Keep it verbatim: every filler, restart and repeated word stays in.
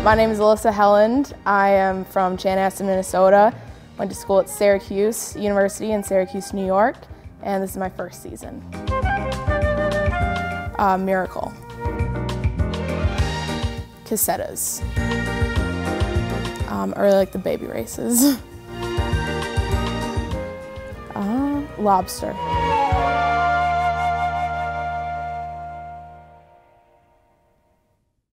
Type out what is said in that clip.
My name is Alyssa Helland. I am from Chanhassen, Minnesota. Went to school at Syracuse University in Syracuse, New York, and this is my first season. Uh, Miracle. Casetas. Um, or like the baby races. uh, lobster.